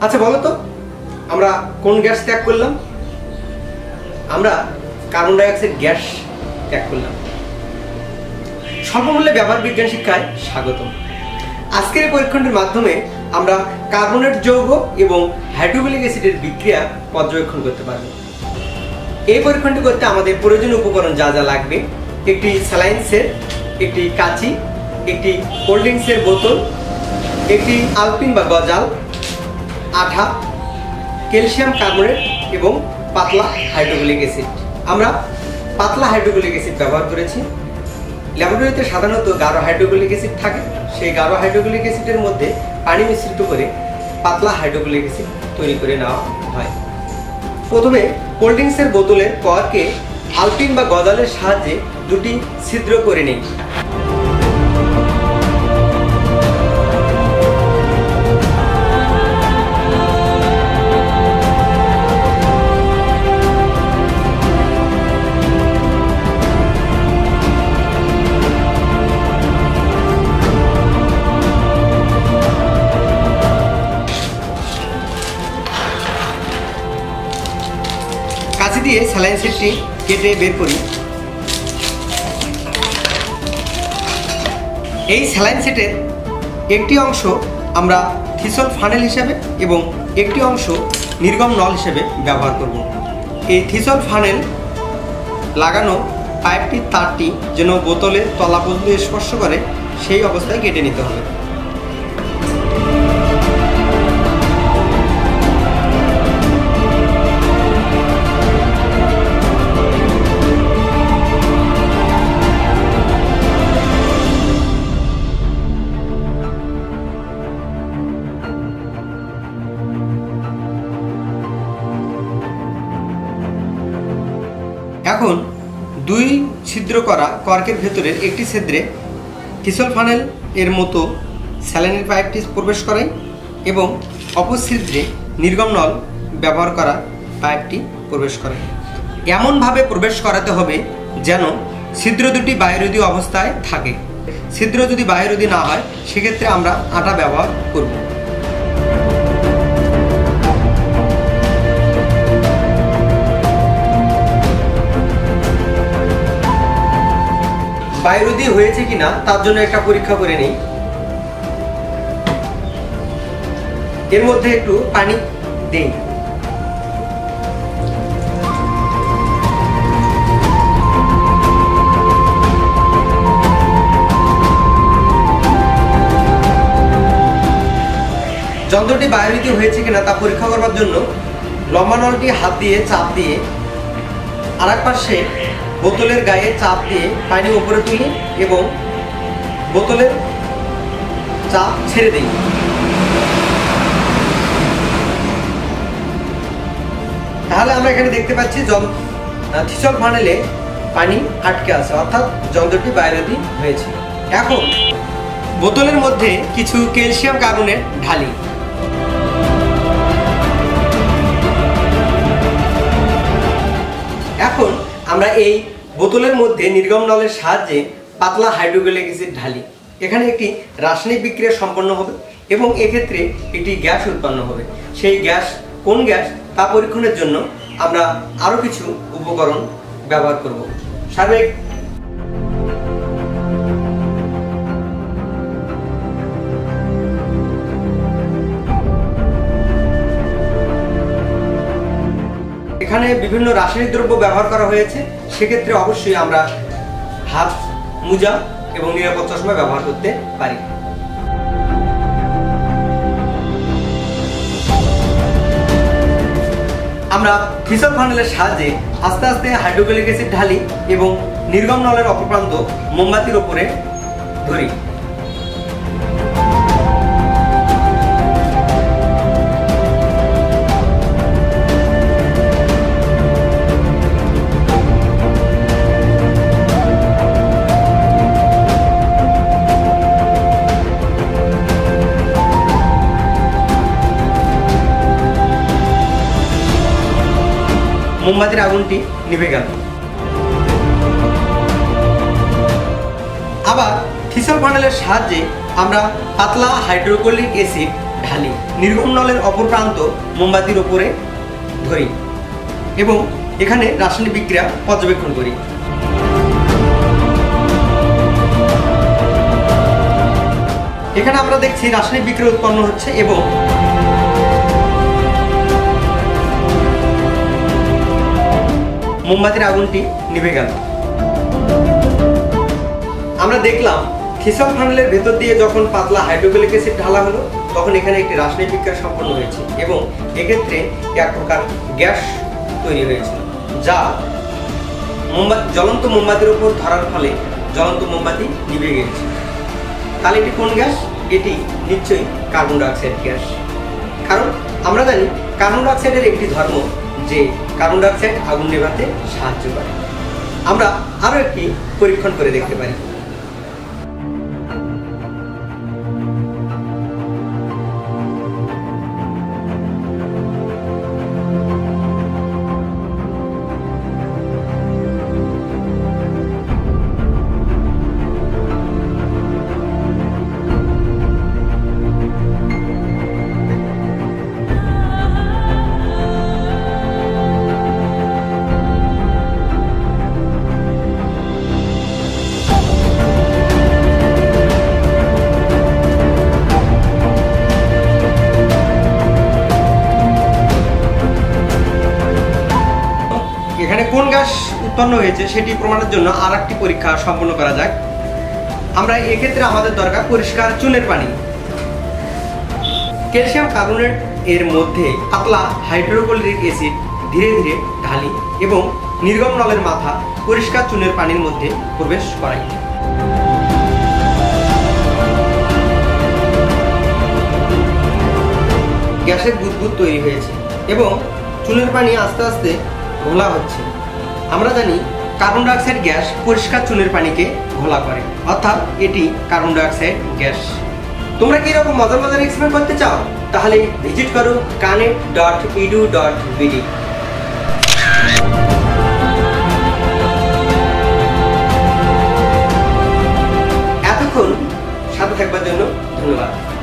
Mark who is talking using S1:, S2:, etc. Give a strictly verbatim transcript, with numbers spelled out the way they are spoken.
S1: আচ্ছা বলো তো আমরা কোন গ্যাস ত্যাগ করলাম? আমরা কার্বন ডাই অক্সাইড গ্যাস ত্যাগ করলাম। স্বল্পমূল্যে ব্যবহার বিজ্ঞান শিক্ষায় স্বাগতম। আজকের এই পরীক্ষণটির মাধ্যমে আমরা কার্বনেট যৌগ এবং হাইড্রোক্লোরিক অ্যাসিডের বিক্রিয়া পর্যবেক্ষণ করতে পারব। এই পরীক্ষণটি করতে আমাদের প্রয়োজনীয় উপকরণ যা যা লাগবে: একটি স্যালাইন সেট, একটি কাঁচি, একটি কোল্ড ড্রিঙ্কসের বোতল, একটি আলপিন বা গজাল, আঠা, ক্যালসিয়াম কার্বনেট এবং পাতলা হাইড্রোক্লোরিক অ্যাসিড। আমরা পাতলা হাইড্রোক্লোরিক অ্যাসিড ব্যবহার করেছি। ল্যাবরেটরিতে সাধারণত গাঢ় হাইড্রোক্লোরিক অ্যাসিড থাকে, সেই গাঢ় হাইড্রোক্লোরিক অ্যাসিডের মধ্যে পানি মিশ্রিত করে পাতলা হাইড্রোক্লোরিক অ্যাসিড তৈরি করে নেওয়া হয়। প্রথমে কোল্ড ড্রিঙ্কসের বোতলের কর্কে আলপিন বা গজালের সাহায্যে দুটি ছিদ্র করে নিই। কাঁচি দিয়ে স্যালাইন সেটটি কেটে বের করি। এই স্যালাইন সেটের একটি অংশ আমরা থিসল ফানেল হিসাবে এবং একটি অংশ নির্গম নল হিসেবে ব্যবহার করব। এই থিসল ফানেল লাগানো পাইপটির তারটি যেন বোতলের তলা পর্যন্ত স্পর্শ করে সেই অবস্থায় কেটে নিতে হবে। এখন দুই ছিদ্র করা কর্কের ভেতরের একটি ছিদ্রে থিসল ফানেল এর মতো স্যালাইনের পাইপটি প্রবেশ করাই এবং অপর ছিদ্রে নির্গম নল ব্যবহার করা পাইপটি প্রবেশ করাই। এমনভাবে প্রবেশ করাতে হবে যেন ছিদ্র দুটি বায়ুরোধী অবস্থায় থাকে। ছিদ্র যদি বায়ুরোধী না হয় সেক্ষেত্রে আমরা আটা ব্যবহার করব। বায়ুরোধী হয়েছে কিনা তার জন্য একটা পরীক্ষা করে নেই। এর মধ্যে একটু পানি দেই। যন্ত্রটি বায়ুরোধী হয়েছে কিনা তা পরীক্ষা করবার জন্য লম্বা নলটি হাত দিয়ে চাপ দিয়ে আর এক পাশে বোতলের গায়ে চাপ দিয়ে পানি উপরে তুলি এবং বোতলের চাপ ছেড়ে দিই। তাহলে আমরা এখানে দেখতে পাচ্ছি থিসল ফানেলে পানি আটকে আছে, অর্থাৎ যন্ত্রটি বায়ুরোধী হয়েছে। এখন বোতলের মধ্যে কিছু ক্যালসিয়াম কার্বনেট ঢালি। এখন আমরা এই বোতলের মধ্যে নির্গম নলের সাহায্যে পাতলা হাইড্রোক্লোরিক অ্যাসিড ঢালি। এখানে একটি রাসায়নিক বিক্রিয়া সম্পন্ন হবে এবং এক্ষেত্রে একটি গ্যাস উৎপন্ন হবে। সেই গ্যাস কোন গ্যাস তা পরীক্ষণের জন্য আমরা আরও কিছু উপকরণ ব্যবহার করব। সাবেক এখানে বিভিন্ন রাসায়নিক দ্রব্য ব্যবহার করা হয়েছে, সেক্ষেত্রে অবশ্যই আমরা হাত মোজা এবং নিরাপদ চশমা ব্যবহার করতে পারি। আমরা থিসল ফানেলের সাহায্যে আস্তে আস্তে হাইড্রোক্লোরিক অ্যাসিড ঢালি এবং নির্গম নলের অপর প্রান্ত মোমবাতির উপরে ধরি। মোমবাতির আগুনটি নিভে গেল। আবার থিসল ফানেলের সাহায্যে আমরা পাতলা হাইড্রোক্লোরিক অ্যাসিড ঢালি, নির্গম নলের অপর প্রান্ত মোমবাতির ওপরে ধরি এবং এখানে রাসায়নিক বিক্রিয়া পর্যবেক্ষণ করি। এখানে আমরা দেখছি রাসায়নিক বিক্রিয়া উৎপন্ন হচ্ছে এবং মোমবাতির আগুনটি নিভে গেল। আমরা দেখলাম থিসল ফানেলের ভেতর দিয়ে যখন পাতলা হাইড্রোক্লোরিক অ্যাসিড ঢালা হলো তখন এখানে একটি রাসায়নিক বিক্রিয়া সম্পন্ন হয়েছে এবং এক্ষেত্রে এক প্রকার গ্যাস তৈরি হয়েছে, যা মোমবাতি জ্বলন্ত মোমবাতির উপর ধরার ফলে জ্বলন্ত মোমবাতি নিভে গিয়েছে। তাহলে এটি কোন গ্যাস? এটি নিশ্চয়ই কার্বন ডাইঅক্সাইড গ্যাস। কারণ আমরা জানি কার্বন ডাইঅক্সাইডের একটি ধর্ম যে কার্বন ডাইঅক্সাইড আগুন নেভাতে সাহায্য করে। আমরা আরও একটি পরীক্ষণ করে দেখতে পারি। এখানে কোন গ্যাস উৎপন্ন হয়েছে সেটি প্রমাণের জন্য আর একটি পরীক্ষা সম্পন্ন করা যাক। আমরা এক্ষেত্রে আমাদের দরকার পরিষ্কার চুনের পানি। ক্যালসিয়াম কার্বনেট এর মধ্যে পাতলা হাইড্রোক্লোরিক অ্যাসিড ধীরে ধীরে ঢালি এবং নির্গম নলের মাথা পরিষ্কার চুনের পানির মধ্যে প্রবেশ করাই। গ্যাসের বুদবুদ তৈরি হয়েছে এবং চুনের পানি আস্তে আস্তে ঘোলা হচ্ছে। আমরা জানি কার্বন ডাইঅক্সাইড গ্যাস পরিষ্কার চুনের পানিকে ঘোলা করে, অর্থাৎ এটি কার্বন ডাইঅক্সাইড গ্যাস। তোমরা কি এরকম মজার মজার এক্সপেরিমেন্ট করতে চাও? তাহলে ভিজিট করো connect dot edu dot BD. এতক্ষণ সাথে থাকবার জন্য ধন্যবাদ।